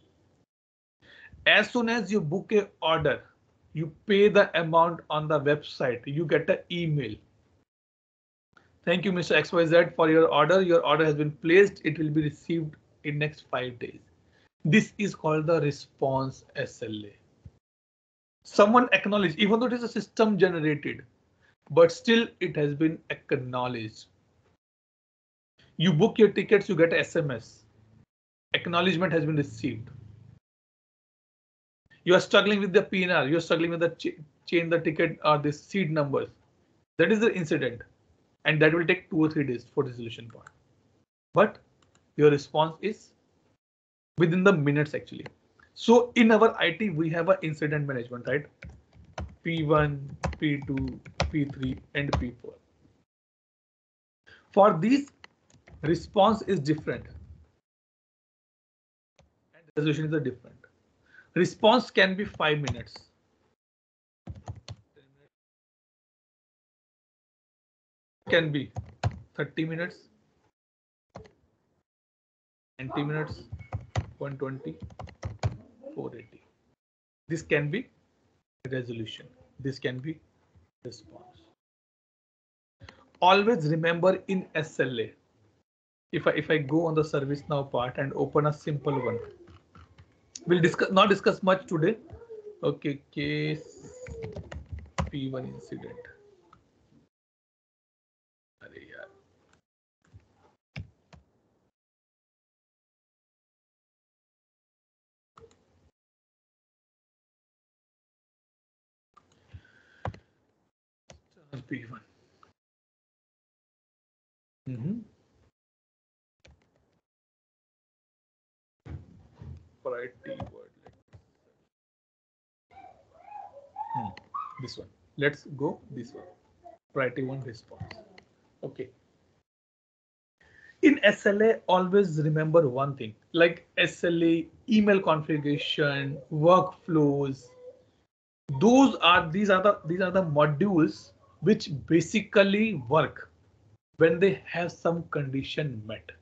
As soon as you book a order, you pay the amount on the website, you get an email. Thank you, Mr. XYZ, for your order. Your order has been placed. It will be received in next 5 days. This is called the response SLA. Someone acknowledged, even though it is a system generated, but still it has been acknowledged. You book your tickets, you get SMS. Acknowledgement has been received. You are struggling with the PNR, you're struggling with the change the ticket or the seat numbers. That is the incident. And that will take 2 or 3 days for resolution part. But your response is within the minutes actually. So in our IT, we have an incident management, right? P1, P2, P3, and P4. For these, response is different. And resolution is different. Response can be 5 minutes. Can be 30 minutes, 90 minutes, 120, 480. This can be resolution. This can be response. Always remember in SLA, if I go on the ServiceNow part and open a simple one, we'll not discuss much today. Okay, case P1 incident. P1. Priority word. This one. Let's go this one. Priority 1 response. Okay. In SLA, always remember one thing, like SLA, email configuration, workflows. These are the modules which basically work when they have some condition met.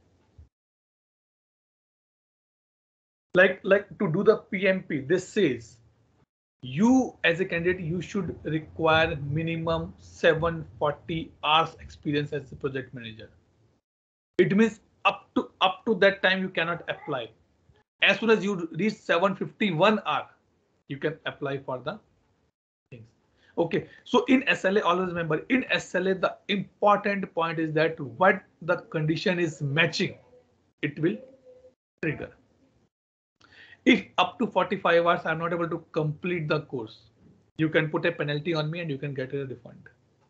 Like to do the PMP, this says you as a candidate, you should require minimum 740 hours experience as a project manager. It means up to that time you cannot apply. As soon as you reach 751 hour, you can apply for the things. Okay, so in SLA, always remember, in SLA, the important point is that what the condition is matching, it will trigger. If up to 45 hours I'm not able to complete the course, you can put a penalty on me and you can get a refund.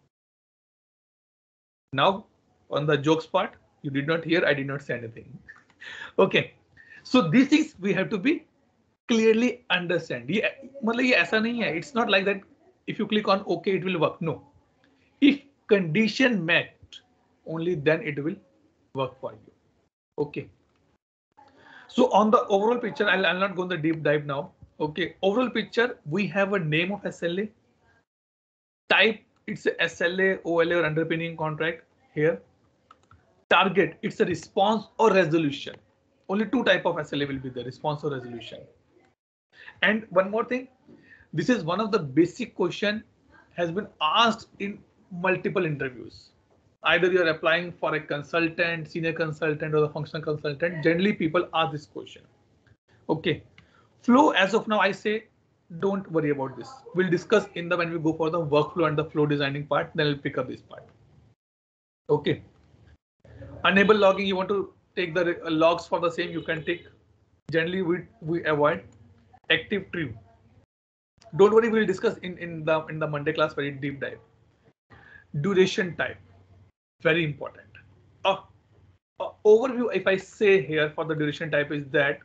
Now, on the jokes part, you did not hear, I did not say anything. Okay, so these things we have to be clearly understand. ये मतलब ये ऐसा नहीं है. It's not like that. If you click on OK, it will work. No. If condition met, only then it will work for you. Okay. So on the overall picture, I'll not go in the deep dive now. Okay. Overall picture, we have a name of SLA. Type, it's a SLA, OLA or underpinning contract here. Target, it's a response or resolution. Only two type of SLA will be there, response or resolution. And one more thing, this is one of the basic question has been asked in multiple interviews. Either you're applying for a consultant, senior consultant, or the functional consultant. Generally, people ask this question. Okay. Flow, as of now, I say, don't worry about this. We'll discuss in the when we go for the workflow and the flow designing part, then we'll pick up this part. Okay. Enable logging, you want to take the logs for the same, you can take. Generally, we avoid active tree. Don't worry, we'll discuss in the Monday class very deep dive. Duration type, very important. Overview, if I say here for the duration type is that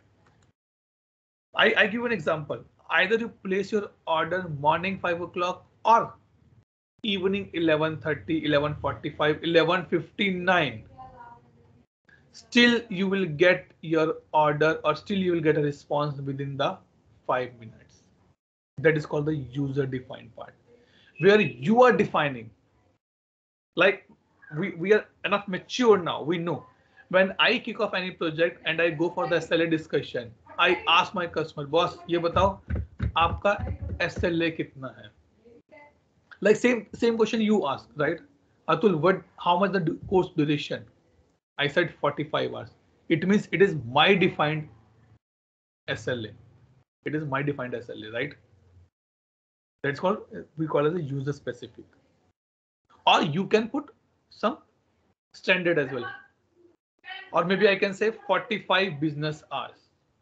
I give an example. Either you place your order morning 5 o'clock or evening 11:30, 11:45, 11:59. Still you will get your order or still you will get a response within the 5 minutes. That is called the user defined part, where you are defining. Like we are enough mature now. We know when I kick off any project and I go for the SLA discussion, I ask my customer, boss, ये बताओ आपका SLA कितना है? Like same question you ask, right? Atul, how much the course duration? I said 45 hours. It means it is my defined SLA. It is my defined SLA, right? That's called, we call it a user specific. Or you can put some standard as well. Or maybe I can say 45 business hours.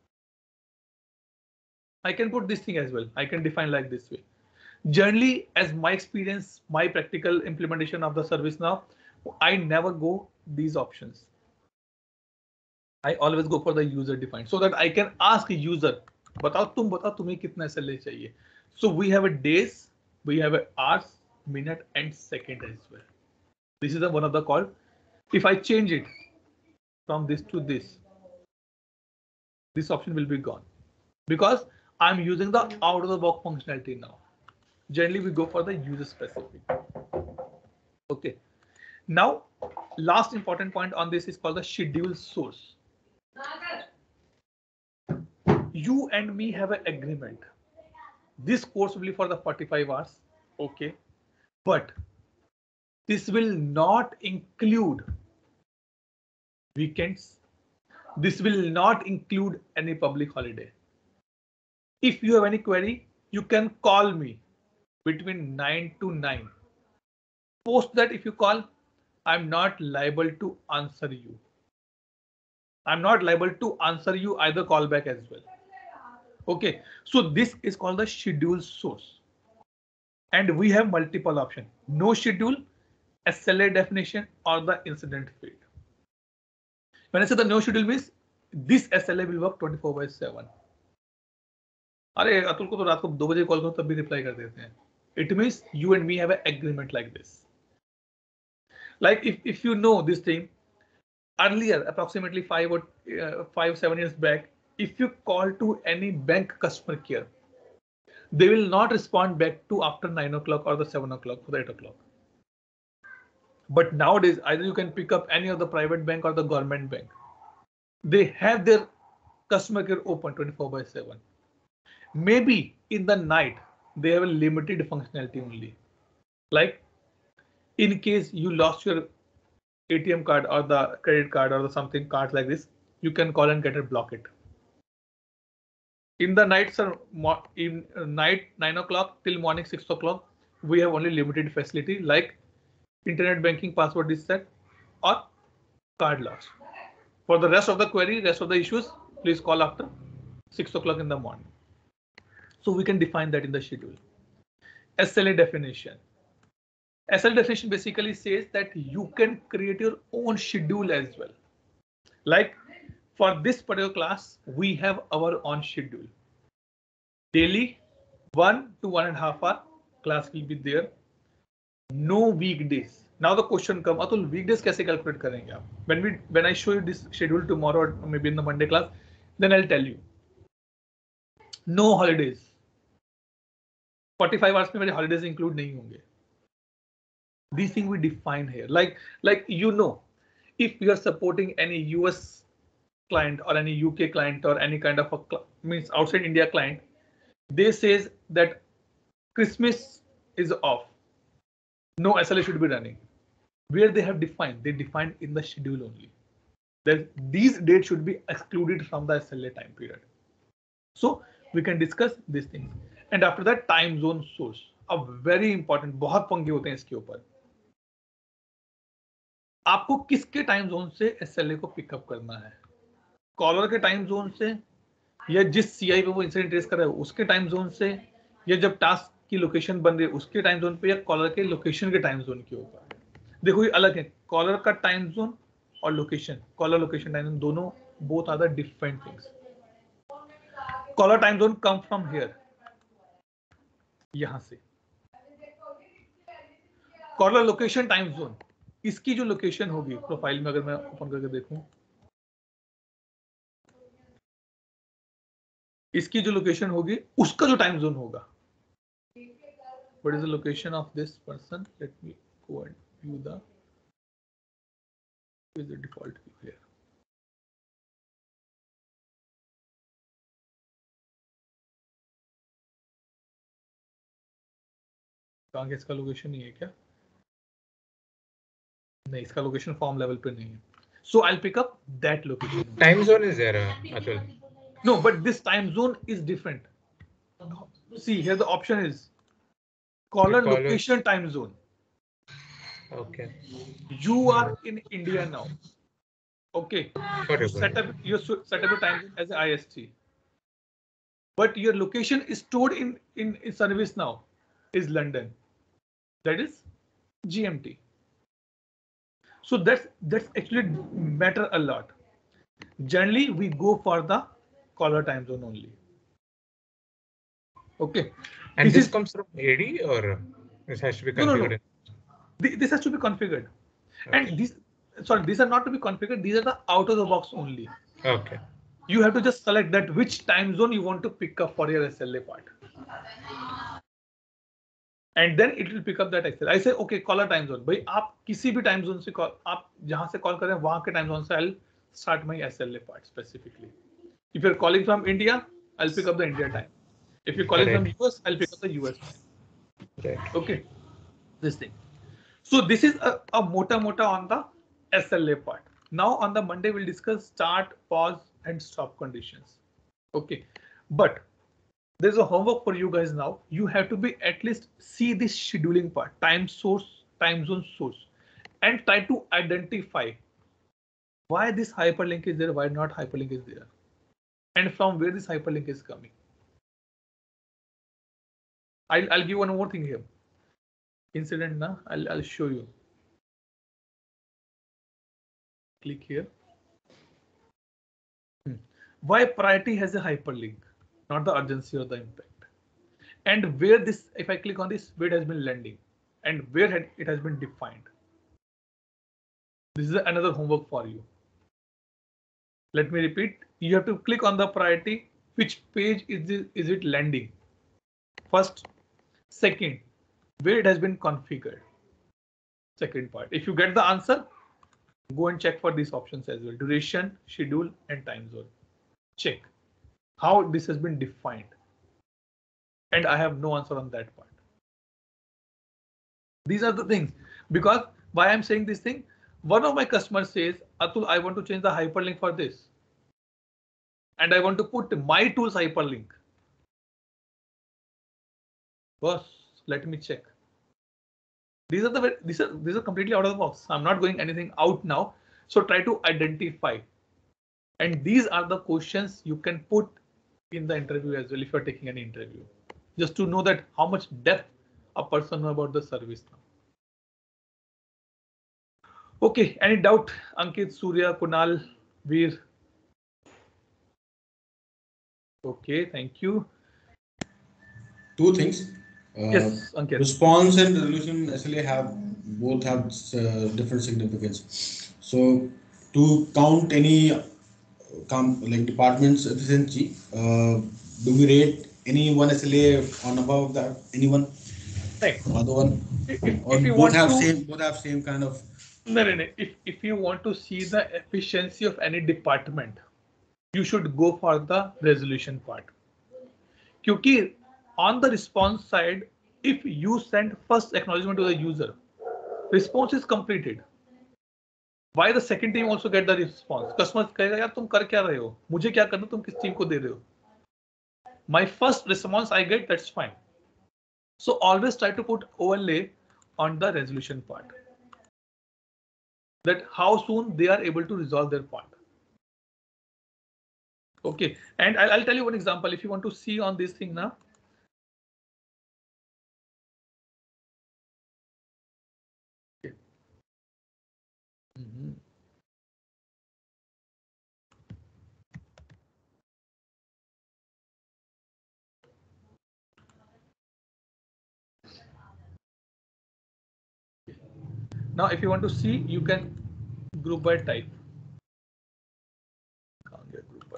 I can put this thing as well. I can define like this way. Generally, as my experience, my practical implementation of the ServiceNow, I never go these options. I always go for the user defined so that I can ask a user, बताओ तुम्हें कितना SLA चाहिए. So we have a days, we have a hours, minute and second as well. This is one of the call. If I change it from this to this option will be gone because I'm using the out of the box functionality now. Generally, we go for the user specific. Okay. Now, last important point on this is called the schedule source. You and me have an agreement. This course will be for the 45 hours. Okay. But this will not include weekends. This will not include any public holiday. If you have any query, you can call me between 9 to 9. Post that if you call, I'm not liable to answer you. I'm not liable to answer you either call back as well. Okay, so this is called the schedule source. And we have multiple options. No schedule, SLA definition, or the incident field. When I say the no schedule means this SLA will work 24/7. अरे अतुल को तो रात को 2 बजे call करो तब भी reply कर देते हैं. It means you and me have an agreement like this. Like if you know this thing, earlier approximately 5-7 years back, if you call to any bank customer care, they will not respond back to after 9 o'clock or the 7 o'clock or the 8 o'clock. But nowadays, either you can pick up any of the private bank or the government bank. They have their customer care open 24/7. Maybe in the night, they have a limited functionality only. Like in case you lost your ATM card or the credit card or the something cards like this, you can call and get it, block it. In the night, sir, in night 9 o'clock till morning 6 o'clock, we have only limited facility like internet banking password reset or card loss. For the rest of the query, rest of the issues, please call after 6 o'clock in the morning. So we can define that in the schedule. SLA definition. SLA definition basically says that you can create your own schedule as well. Like for this particular class, we have our own schedule. Daily 1 to 1.5 hour class will be there. No weekdays. Now the question come, Atul, weekdays कैसे calculate करेंगे आप? When I show you this schedule tomorrow or maybe in the Monday class, then I'll tell you. No holidays. 45 hours में मेरे holidays include नहीं होंगे. These things we define here. Like you know, if you are supporting any US client or any UK client or any kind of a means outside India client, they says that Christmas is off. No SLA should be running. Where they have defined, they defined in the schedule only. That these dates should be excluded from the SLA time period. So we can discuss these things. And after that, time zone source. A very important, बहुत पंगे होते हैं इसके ऊपर. आपको किसके time zone से SLA को पिकअप करना है? कॉलर के टाइम जोन से, या जिस सीआई पे वो इंसिडेंट ट्रेस कर रहा है उसके टाइम जोन से, या जब टास्क की लोकेशन बन रही है उसके टाइम जोन पे, या कॉलर के लोकेशन के टाइम जोन के ऊपर? देखो ये अलग है, कॉलर का टाइम जोन और location, caller location time zone दोनों both are the different things. Caller time zone come from here, यहां से. कॉलर लोकेशन टाइम जोन, इसकी जो लोकेशन होगी प्रोफाइल में, अगर मैं ओपन करके देखूं, इसकी जो लोकेशन होगी उसका जो टाइम जोन होगा. What is the location of this person? Let me go and view the default view here. कहां के इसका लोकेशन नहीं है क्या? नहीं, इसका लोकेशन फॉर्म लेवल पे नहीं है. So I'll pick up that location. Time zone is there, Atul. No, but this time zone is different. See, here the option is caller location time zone. Okay. You are in India now. Okay. Whatever. Set up your time zone as an IST. But your location is stored in service now is London. That is GMT. So that's actually matter a lot. Generally, we go for the caller time zone only. Okay. And this comes from AD, or this has to be configured? No. This has to be configured. Okay. And these are not to be configured. These are the out of the box only. Okay. You have to just select that which time zone you want to pick up for your SLA part. And then it will pick up that SLA. I say, okay, caller time zone. भाई आप किसी भी time zone से call, आप जहां से call करें वहां के time zone से I'll start my SLA part specifically. If you're calling from India, I'll pick up the India time. If you're calling from US, I'll pick up the US time. Right. Okay, this thing. So this is a mota on the SLA part. Now on the Monday we'll discuss start, pause, and stop conditions. Okay, but there's a homework for you guys now. You have to be at least see this scheduling part, time source, time zone source, and try to identify why this hyperlink is there, why not hyperlink is there, and from where this hyperlink is coming. I'll give one more thing here. Incident now, I'll show you. Click here. Why priority has a hyperlink? Not the urgency or the impact. And where this, if I click on this, where it has been landing and where it has been defined. This is another homework for you. Let me repeat. You have to click on the priority. Which page is it landing? First, second, where it has been configured. Second part. If you get the answer, go and check for these options as well. Duration, schedule, and time zone. Check how this has been defined. And I have no answer on that part. These are the things. Because why I'm saying this thing, one of my customers says, Atul, I want to change the hyperlink for this. And I want to put my tools hyperlink. Boss, let me check. These are completely out of the box. I'm not going anything out now. So try to identify. And these are the questions you can put in the interview as well if you're taking any interview. Just to know that how much depth a person knows about the service now. Okay, any doubt? Ankit, Surya, Kunal, Veer. Okay, thank you. two things. Yes, Ankit. Response and resolution SLA both have different significance. So to count any like department's efficiency, do we rate any one SLA on above that anyone? Right. Other one, or If you both want have to, same kind of. no. If you want to see the efficiency of any department, you should go for the resolution part. Because on the response side, if you send first acknowledgement to the user, response is completed. Why the second team also get the response? Customer कहेगा यार तुम कर क्या रहे हो? मुझे क्या करना तुम किस टीम को दे रहे हो? My first response I get, that's fine. So always try to put overlay on the resolution part. That how soon they are able to resolve their part. Okay, and I'll tell you one example if you want to see on this thing now. Okay. Now, if you want to see, you can group by type. Group by,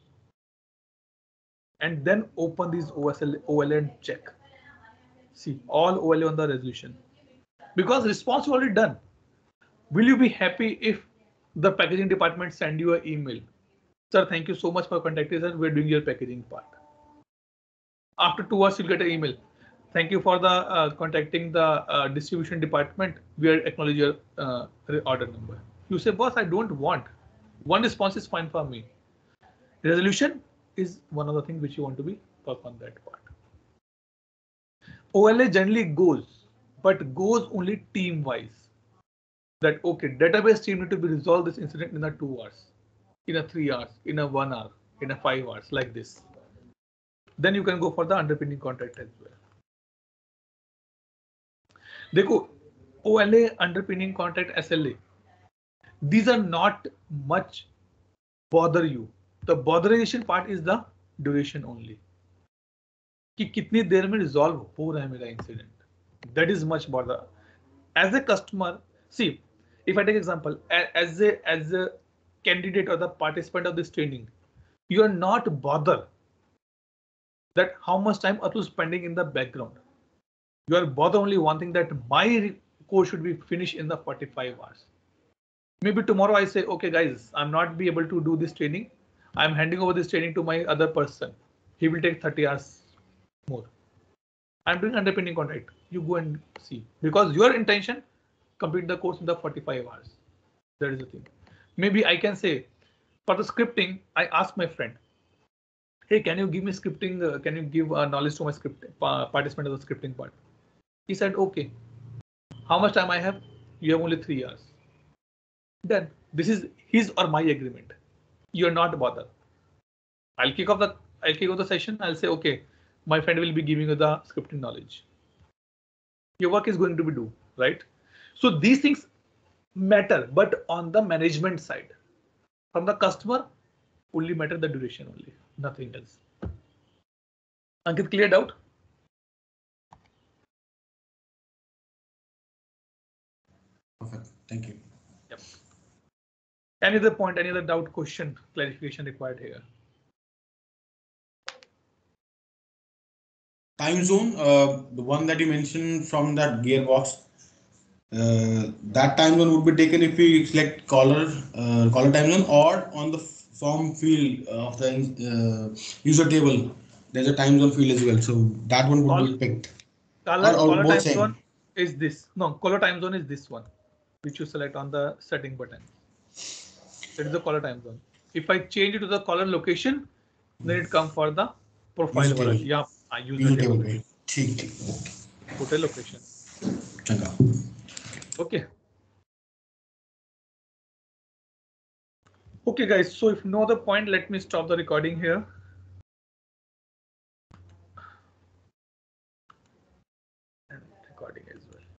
and then open these OLA and check. See all OLA on the resolution because response is already done. Will you be happy if the packaging department send you an email? Sir, thank you so much for contacting us. We're doing your packaging part. After 2 hours, you'll get an email. Thank you for the contacting the distribution department. We are acknowledge your order number. You say, boss, I don't want. One response is fine for me. Resolution is one of the things which you want to be work on that part. OLA generally goes, but goes only team wise. That okay, database team need to be resolve this incident in a 2 hours, in a 3 hours, in a 1 hour, in a 5 hours, like this. Then you can go for the underpinning contract as well. देखो, OLA, underpinning contract, SLA. These are not much bother you. The botherization part is the duration only. कि कितनी देर में resolve हो रहा है मेरा incident. That is much bother. As a customer, see, if I take example, as a candidate or the participant of this training, you are not bothered that how much time Atul is spending in the background. You are bothered only one thing, that my course should be finished in the 45 hours. Maybe tomorrow I say, okay guys, I'm not be able to do this training. I'm handing over this training to my other person. He will take 30 hours more. I'm doing underpinning contract. You go and see, because your intention complete the course in the 45 hours. That is the thing. Maybe I can say for the scripting, I ask my friend, hey, can you give me scripting? Can you give knowledge to my scripting participant of the scripting part? He said, okay. How much time I have? You have only 3 hours. Then this is his or my agreement. You're not bothered. I'll kick off the session. I'll say, okay, my friend will be giving you the scripting knowledge. Your work is going to be due, right? So these things matter, but on the management side, from the customer, only matter the duration only, nothing else. Ankit, cleared out? Perfect. Thank you. Yep. Any other point, any other doubt, question, clarification required here? Time zone, the one that you mentioned from that gearbox, that time zone would be taken if we select caller time zone, or on the form field of the user table. There's a time zone field as well, so that one would be picked. Caller both time same. zone is this. No, caller time zone is this one, which you select on the setting button. That is the caller time zone. If I change it to the caller location, then it comes for the profile. Yeah, I use the table. Put a location. Okay. Okay, guys. So if no other point, let me stop the recording here. And recording as well.